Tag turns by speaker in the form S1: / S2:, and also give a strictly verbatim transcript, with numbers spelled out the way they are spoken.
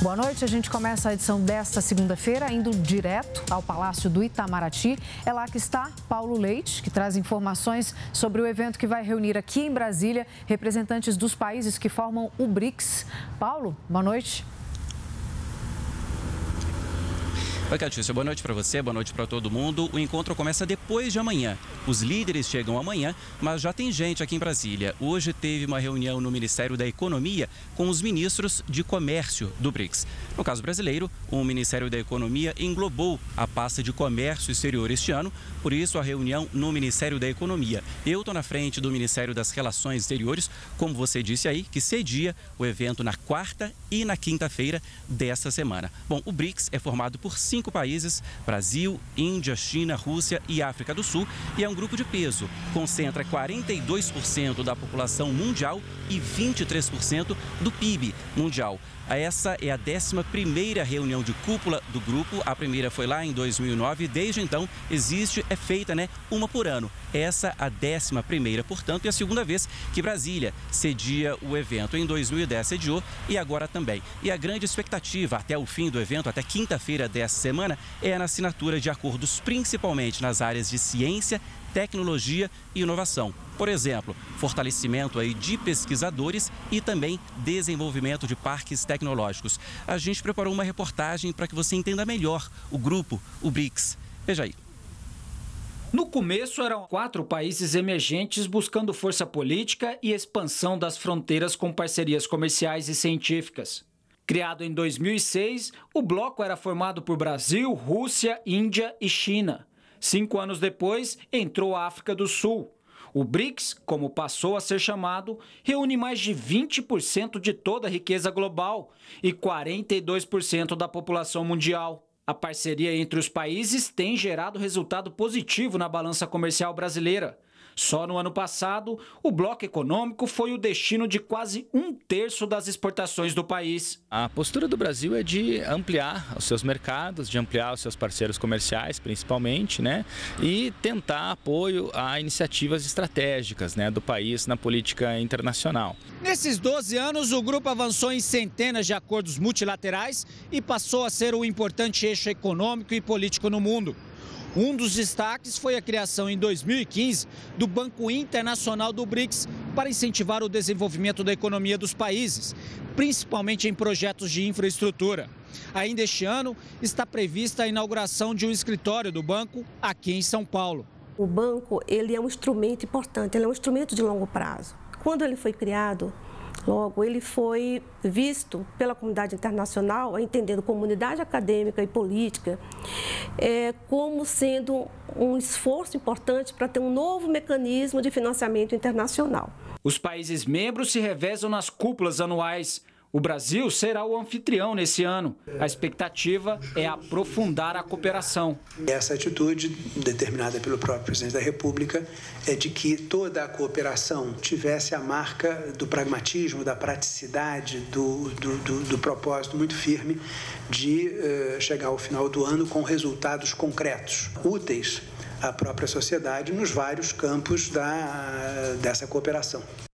S1: Boa noite, a gente começa a edição desta segunda-feira indo direto ao Palácio do Itamaraty. É lá que está Paulo Leite, que traz informações sobre o evento que vai reunir aqui em Brasília representantes dos países que formam o BRICS. Paulo, boa noite.
S2: Oi, Catícia, boa noite para você, boa noite para todo mundo. O encontro começa depois de amanhã. Os líderes chegam amanhã, mas já tem gente aqui em Brasília. Hoje teve uma reunião no Ministério da Economia com os ministros de comércio do BRICS. No caso brasileiro, o Ministério da Economia englobou a pasta de comércio exterior este ano, por isso a reunião no Ministério da Economia. Eu estou na frente do Ministério das Relações Exteriores, como você disse aí, que cedia o evento na quarta e na quinta-feira desta semana. Bom, o BRICS é formado por cinco países: Brasil, Índia, China, Rússia e África do Sul, e é um grupo de peso. Concentra quarenta e dois por cento da população mundial e vinte e três por cento do P I B mundial. Essa é a décima primeira reunião de cúpula do grupo. A primeira foi lá em dois mil e nove. Desde então, existe, é feita, né, uma por ano. Essa a décima primeira, portanto, e a segunda vez que Brasília cedia o evento. Em dois mil e dez sediou e agora também. E a grande expectativa até o fim do evento, até quinta-feira dessa semana, é a assinatura de acordos, principalmente nas áreas de ciência, tecnologia e inovação. Por exemplo, fortalecimento aí de pesquisadores e também desenvolvimento de parques tecnológicos. A gente preparou uma reportagem para que você entenda melhor o grupo, o BRICS. Veja aí.
S3: No começo, eram quatro países emergentes buscando força política e expansão das fronteiras com parcerias comerciais e científicas. Criado em dois mil e seis, o bloco era formado por Brasil, Rússia, Índia e China. Cinco anos depois, entrou a África do Sul. O BRICS, como passou a ser chamado, reúne mais de vinte por cento de toda a riqueza global e quarenta e dois por cento da população mundial. A parceria entre os países tem gerado resultado positivo na balança comercial brasileira. Só no ano passado, o bloco econômico foi o destino de quase um terço das exportações do país.
S4: A postura do Brasil é de ampliar os seus mercados, de ampliar os seus parceiros comerciais, principalmente, né? E tentar apoio a iniciativas estratégicas, né, do país na política internacional.
S3: Nesses doze anos, o grupo avançou em centenas de acordos multilaterais e passou a ser um importante eixo econômico e político no mundo. Um dos destaques foi a criação em dois mil e quinze do Banco Internacional do BRICS para incentivar o desenvolvimento da economia dos países, principalmente em projetos de infraestrutura. Ainda este ano está prevista a inauguração de um escritório do banco aqui em São Paulo.
S5: O banco, ele é um instrumento importante, ele é um instrumento de longo prazo. Quando ele foi criado, logo, ele foi visto pela comunidade internacional, entendendo comunidade acadêmica e política, é, como sendo um esforço importante para ter um novo mecanismo de financiamento internacional.
S3: Os países membros se revezam nas cúpulas anuais. O Brasil será o anfitrião nesse ano. A expectativa é aprofundar a cooperação.
S6: Essa atitude, determinada pelo próprio presidente da República, é de que toda a cooperação tivesse a marca do pragmatismo, da praticidade, do, do, do, do propósito muito firme de uh, chegar ao final do ano com resultados concretos, úteis à própria sociedade nos vários campos da, dessa cooperação.